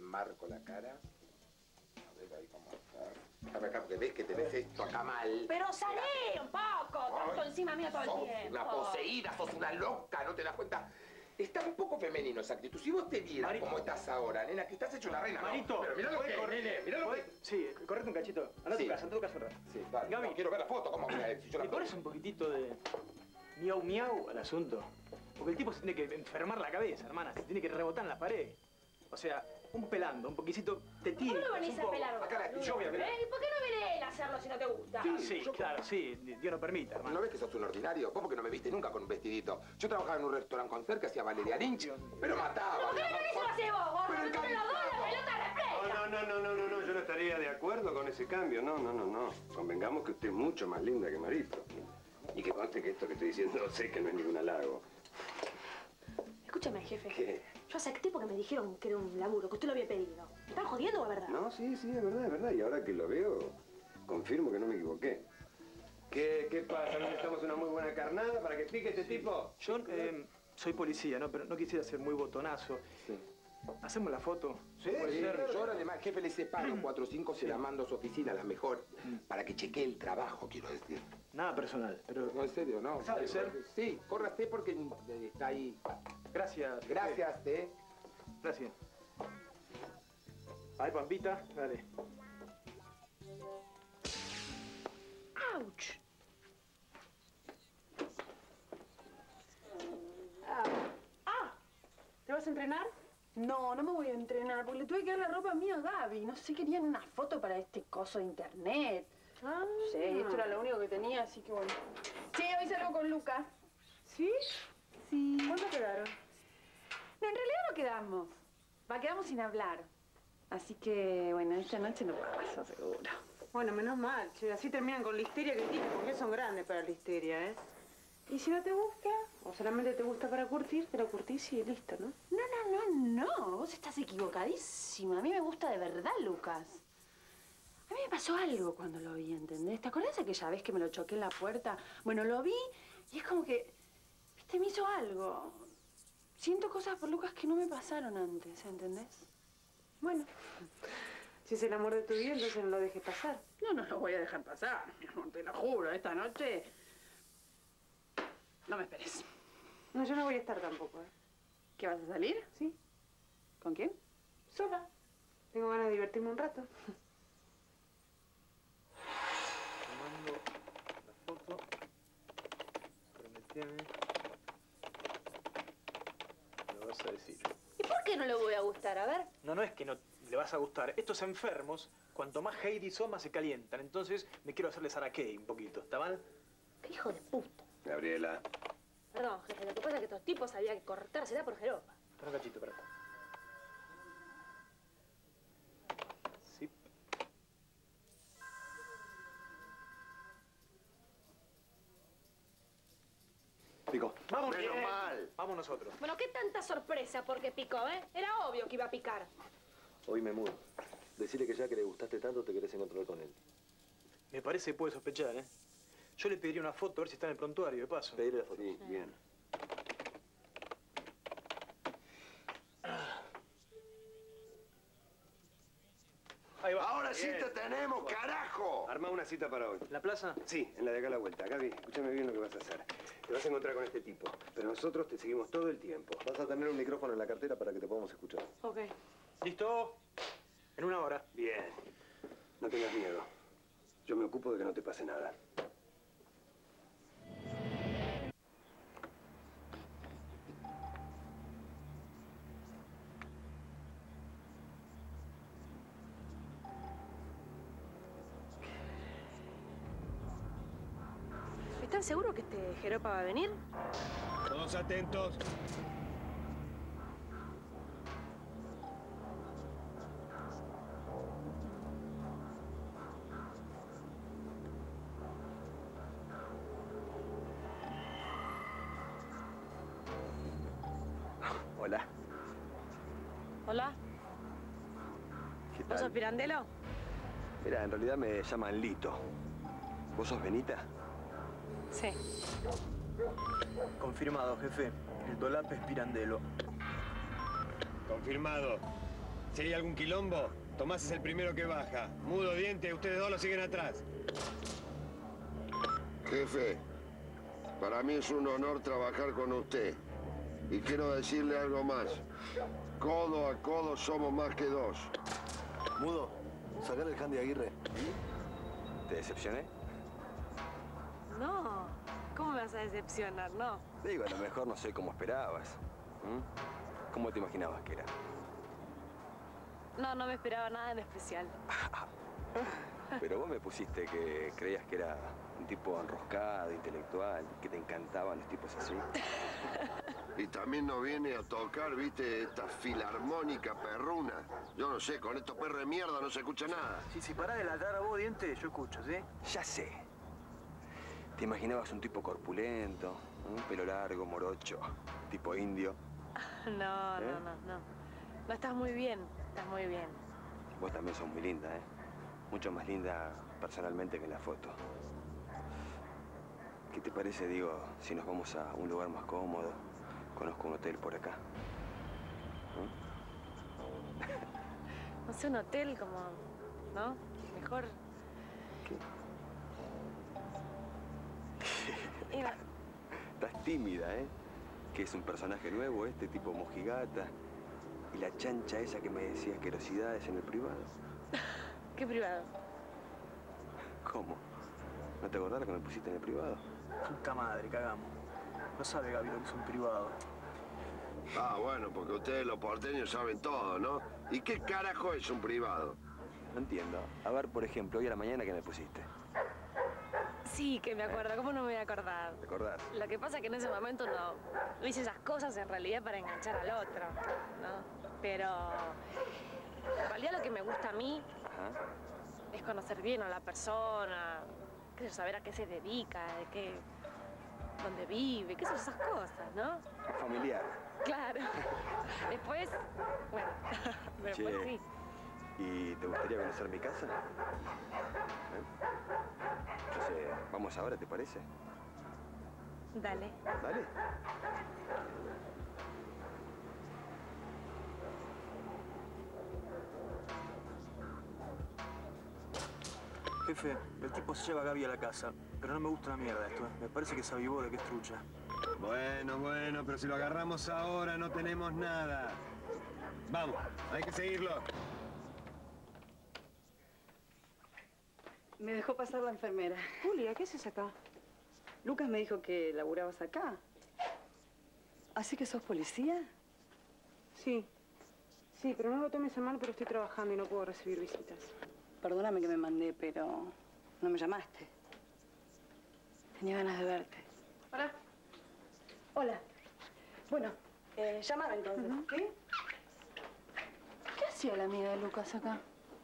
marco la cara. A ver ahí cómo está. Déjame acá porque ves que tenés esto acá mal. Pero salí un poco, tanto encima mío todo el tiempo. Sos una poseída, sos una loca, ¿no te das cuenta? Está un poco femenino esa actitud. Si vos te vieras cómo estás ahora, nena, que estás hecho una reina, Marito, ¿no? Pero mirá lo que es, nene, mirá lo que es. Sí, correte un cachito. Anda a tu casa, anda a tu casa un rato. Sí, dale. Gaby, No, quiero ver la foto, cómo mira, si yo la ¿le pones un poquitito de miau miau al asunto? Porque el tipo se tiene que enfermar la cabeza, hermana. Se tiene que rebotar en la pared. O sea, un pelando, un poquitito te tira. ¿Por qué no venís a pelar vos? Acá la yo voy a ver. ¿Y por qué no viene él a hacerlo si no te gusta? Sí, claro, sí. Dios no permita, hermano. ¿No ves que sos un ordinario? Vos porque no me viste nunca con un vestidito. Yo trabajaba en un restaurante con cerca, hacía Valeria Lynch, pero mataba. ¿Por qué no venís a lo haces vos, gordo? Pero ¡No te los dos, la pelota refresca! No, yo no estaría de acuerdo con ese cambio. No. Convengamos que usted es mucho más linda que Marito. Y que conste que esto que estoy diciendo sé que no es ningún halago. Escúchame, jefe. ¿Qué? Yo hace tiempo que me dijeron que era un laburo, que usted lo había pedido. ¿Me están jodiendo o es verdad? No, sí, es verdad. Y ahora que lo veo, confirmo que no me equivoqué. ¿Qué pasa? ¿No necesitamos una muy buena carnada para que pique este tipo? Yo soy policía, ¿no? Pero no quisiera ser muy botonazo. Sí. ¿Hacemos la foto? Sí, yo ahora además, jefe, le separo 4 o 5, se la mando a su oficina, la mejor, para que chequee el trabajo, quiero decir. Nada personal, pero... No, en serio, no. ¿Sabe ser? Sí, córrase porque está ahí. Gracias. Gracias, Gracias. A ver, Pampita, dale. ¡Auch! ¿Te vas a entrenar? No me voy a entrenar, porque le tuve que dar la ropa mía a Gaby. No sé, querían una foto para este coso de internet. Sí, esto era lo único que tenía, así que bueno. Sí, hoy salgo con Lucas. ¿Sí? Sí. ¿Cuánto quedaron? No, en realidad no quedamos. Quedamos sin hablar. Así que, bueno, esta noche no pasa, seguro. Bueno, menos mal, che. Así terminan con listeria que tipo, porque son grandes para la listeria, ¿eh? Y si no te gusta, o solamente te gusta para curtir, te lo curtís y listo, ¿no? No. Vos estás equivocadísima. A mí me gusta de verdad, Lucas. A mí me pasó algo cuando lo vi, ¿entendés? ¿Te acordás aquella vez que me lo choqué en la puerta? Bueno, lo vi y es como que, viste, me hizo algo. Siento cosas por Lucas que no me pasaron antes, ¿entendés? Bueno, si es el amor de tu vida, entonces no lo dejes pasar. No lo voy a dejar pasar, mi amor, te lo juro. Esta noche no me esperes. No, yo no voy a estar tampoco, ¿eh? ¿Qué, vas a salir? Sí, ¿Con quién? sola. Tengo ganas de divertirme un rato. Tomando la foto. Prometeme. Lo vas a decir. ¿Y por qué no le voy a gustar? A ver. No es que no le vas a gustar. Estos enfermos, cuanto más Heidi son, más se calientan. Entonces, me quiero hacerles Araquei un poquito. ¿Está mal? ¡Qué hijo de puta! Gabriela. Perdón, jefe, lo que pasa es que estos tipos había que cortársela por jeropa. Espera un cachito, espera. Sí. Pico. ¡Vamos! Menos bien. mal. Vamos nosotros. Bueno, qué tanta sorpresa porque picó, ¿eh? Era obvio que iba a picar. Hoy me mudo. Decirle que ya que le gustaste tanto, te querés encontrar con él. Me parece que puede sospechar, ¿eh? Yo le pediría una foto a ver si está en el prontuario, de paso. Pedirle la foto. Sí, bien. Ahí va. Ahora sí te tenemos, carajo. Arma una cita para hoy. ¿En la plaza? Sí, en la de acá a la vuelta. Gaby, escúchame bien lo que vas a hacer. Te vas a encontrar con este tipo, pero nosotros te seguimos todo el tiempo. Vas a tener un micrófono en la cartera para que te podamos escuchar. Ok. ¿Listo? En 1 hora. Bien. No tengas miedo. Yo me ocupo de que no te pase nada. ¿Están seguros que este jeropa va a venir? Todos atentos. Hola. Hola. ¿Qué ¿Vos sos tal? Pirandello? Mira, en realidad me llaman Lito. ¿Vos sos Benita? Sí. Confirmado, jefe. El dolape es Pirandello. Confirmado. Si hay algún quilombo, Tomás es el primero que baja. Mudo, Diente, ustedes dos lo siguen atrás. Jefe, para mí es un honor trabajar con usted. Y quiero decirle algo más. Codo a codo somos más que dos. Mudo, sacar el Handy Aguirre. ¿Te decepcioné? No, ¿cómo me vas a decepcionar? No. Digo, a lo mejor no soy como esperabas. ¿Cómo te imaginabas que era? No, no me esperaba nada en especial. Pero vos me pusiste que creías que era un tipo enroscado, intelectual, que te encantaban los tipos así. Y también nos viene a tocar, viste, esta filarmónica perruna. Yo no sé, con estos perros de mierda no se escucha nada. Si parás de ladrar a vos, Diente, yo escucho, ¿sí? Ya sé. Te imaginabas un tipo corpulento, un pelo largo, morocho, tipo indio. No, no, no, no. No, estás muy bien, estás muy bien. Vos también sos muy linda, ¿eh? Mucho más linda personalmente que en la foto. ¿Qué te parece, digo, si nos vamos a un lugar más cómodo? Conozco un hotel por acá. No sé, un hotel como... ¿no? Mejor... ¿Qué? Estás tímida, ¿eh? Que es un personaje nuevo este, tipo mojigata. Y la chancha esa que me decía asquerosidades en el privado. ¿Qué privado? ¿Cómo? ¿No te acordás lo que me pusiste en el privado? Puta madre, cagamos. No sabe Gaby lo que es un privado. Ah, bueno, porque ustedes los porteños saben todo, ¿no? ¿Y qué carajo es un privado? No entiendo. A ver, por ejemplo, hoy a la mañana, ¿qué me pusiste? Sí, que me acuerdo. ¿Cómo no me voy a acordar? ¿Te acordás? Lo que pasa es que en ese momento no hice esas cosas en realidad para enganchar al otro, ¿no? Pero en realidad lo que me gusta a mí es conocer bien a la persona, qué sé yo, saber a qué se dedica, dónde vive, qué son esas cosas, ¿no? Familiar. Claro. Después, bueno, después Che, sí. ¿y te gustaría conocer mi casa? Entonces, vamos ahora, ¿te parece? Dale. ¿Dale? Jefe, el tipo se lleva a Gaby a la casa, pero no me gusta una mierda esto, ¿eh? Me parece que se avivó de que es trucha. Bueno, pero si lo agarramos ahora no tenemos nada. Vamos, hay que seguirlo. Me dejó pasar la enfermera. Julia, ¿qué haces acá? Lucas me dijo que laburabas acá. ¿Así que sos policía? Sí. Sí, pero no lo tomes a mal, pero estoy trabajando y no puedo recibir visitas. Perdóname que me mandé, pero no me llamaste. Tenía ganas de verte. Hola. Hola. Bueno, llamada entonces. ¿Sí? ¿Qué hacía la amiga de Lucas acá?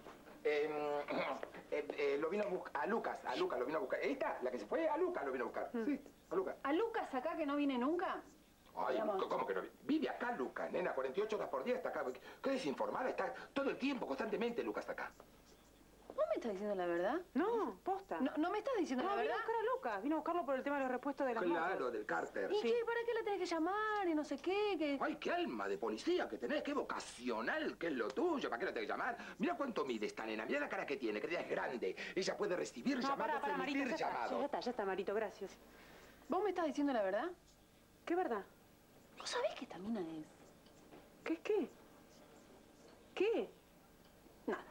Lo vino a buscar, a Lucas lo vino a buscar. ¿Esta? ¿La que se fue? A Lucas lo vino a buscar. Sí, a Lucas. ¿A Lucas acá que no viene nunca? Ay, ¿cómo que no? Vive acá, Lucas, nena, 48 horas por día está acá. ¿Qué desinformada? Está todo el tiempo, constantemente, Lucas está acá. ¿No me estás diciendo la verdad? No, posta. ¿No me estás diciendo la Vino verdad? a buscar a Lucas. Vino a buscarlo por el tema de los repuestos de las motos. Claro, del cárter. ¿Y qué? ¿Para qué la tenés que llamar? Y no sé qué. Ay, qué alma de policía que tenés, qué vocacional, qué es lo tuyo, ¿para qué la tenés que llamar? Mira cuánto mide esta nena, mira la cara que tiene, que ella es grande. Ella puede recibir llamados, para, Marito, emitir llamados. ya está, Marito, gracias. ¿Vos me estás diciendo la verdad? ¿Qué verdad? ¿Vos sabés que esta mina es? ¿Qué es qué? ¿Qué? Nada.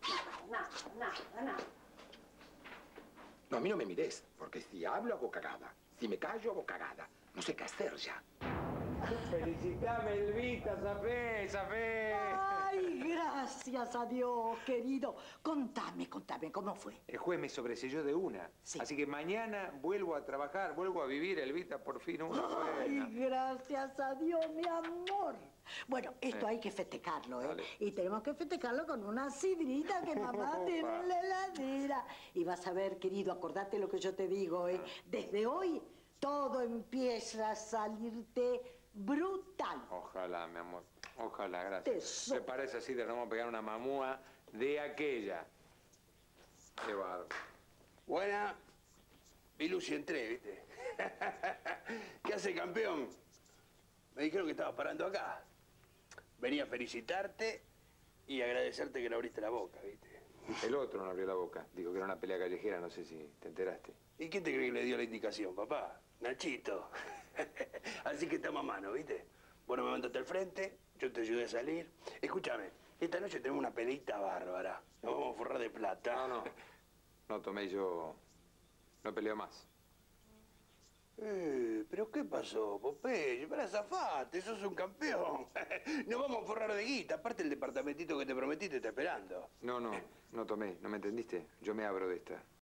No, a mí no me mires, porque si hablo hago cagada. Si me callo hago cagada. No sé qué hacer ya. Felicitame, Elvita, Zafé. Ay, gracias a Dios, querido. Contame, ¿cómo fue? El juez me sobreselló de una. Sí. Así que mañana vuelvo a trabajar, vuelvo a vivir, Elvita, por fin una Ay, buena. gracias a Dios, mi amor. Bueno, esto hay que festejarlo, ¿eh? Dale. Y tenemos que festejarlo con una sidrita que mamá tiene en la heladera. Y vas a ver, querido, acordate lo que yo te digo, ¿eh? Desde hoy todo empieza a salirte brutal. Ojalá, mi amor. Ojalá, gracias. Me parece así, te vamos a pegar una mamúa de aquella. Qué bárbaro. Buena. Vi luz y entré, ¿viste? ¿Qué hace, campeón? Me dijeron que estabas parando acá. Venía a felicitarte Y agradecerte que no abriste la boca, ¿viste? El otro no abrió la boca. Dijo que era una pelea callejera, no sé si te enteraste. ¿Y quién te cree que le dio la indicación, papá? Nachito. Así que estamos a mano, ¿viste? Bueno, me mandaste al frente, yo te ayudé a salir. Escúchame, esta noche tenemos una peleita bárbara. Nos vamos a forrar de plata. No. No, Tomé, yo no peleo más. ¿Pero qué pasó, Popeye? Para zafate, sos un campeón. Nos vamos a forrar de guita. Aparte, el departamentito que te prometí te está esperando. No, Tomé, no me entendiste. Yo me abro de esta.